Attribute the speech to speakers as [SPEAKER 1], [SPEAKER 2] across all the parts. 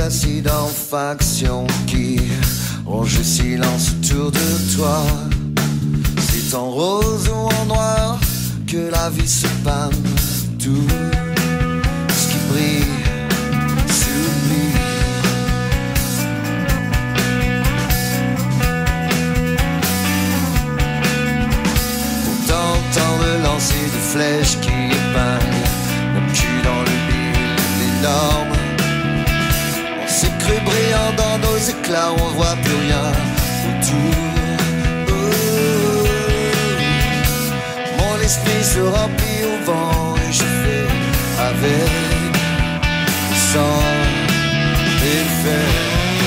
[SPEAKER 1] l'acide en faction qui ronge le silence autour de toi. C'est en rose ou en noir que la vie se pâme. Tout ce qui brille s'oublie. T'entends le lancer de flèches qui épinglent mon cul dans le mille des normes. On s'est cru brillant dans nos éclats, on voit plus rien autour. Mon esprit se remplit au vent et je fais avec, sans effet.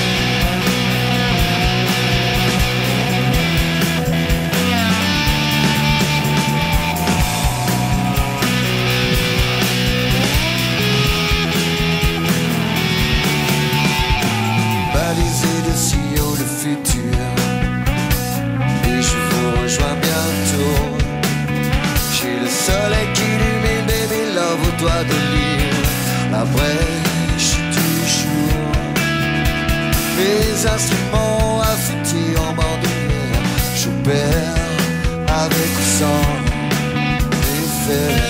[SPEAKER 1] Balisé de si haut le futur, et je vous rejoins bientôt. J'ai le soleil qui illumine, baby love, au doigt de l'île, la brèche du jour. Mes instruments affûtés en bandoulière, je perds avec ou sans effet.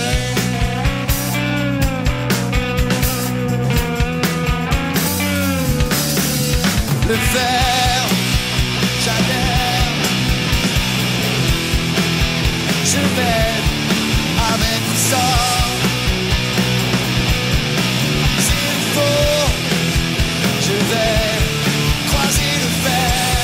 [SPEAKER 1] Le verre, j'adhère. Je vais avec ou sans. S'il faut, je vais croiser le fer.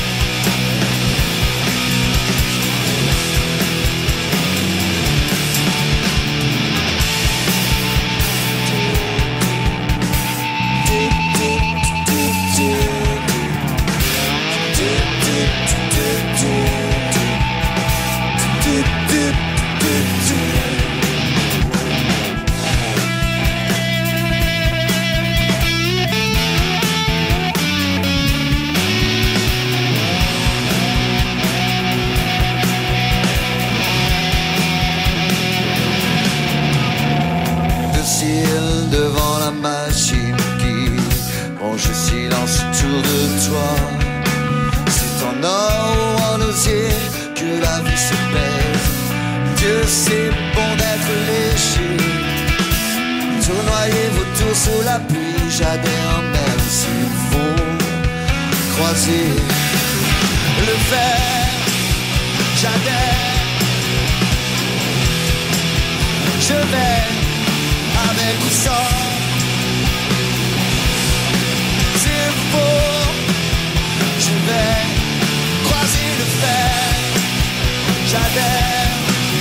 [SPEAKER 1] Devant la machine qui ronge le silence autour de toi. C'est en or ou en osier que la vie se pèse. Dieu c'est bon d'être léger. Tournoyer vos tours sous la pluie, j'adhère même s'il faut croiser le verre, j'adhère. Je vais avec ou sans. S'il faut, je vais croiser le fer. J'adhère.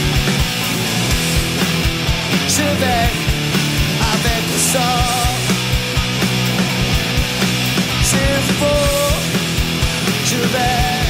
[SPEAKER 1] Je vais avec ou sans. S'il faut, je vais.